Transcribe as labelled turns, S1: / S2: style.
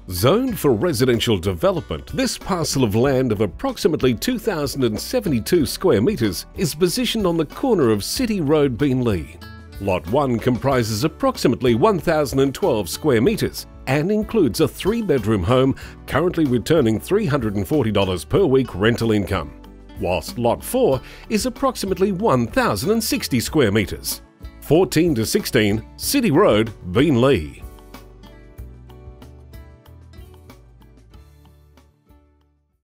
S1: Zoned for residential development, this parcel of land of approximately 2,072 square metres is positioned on the corner of City Road, Beenleigh. Lot 1 comprises approximately 1,012 square metres and includes a 3-bedroom home currently returning $340 per week rental income, whilst Lot 4 is approximately 1,060 square metres. 14 to 16 City Road, Beenleigh.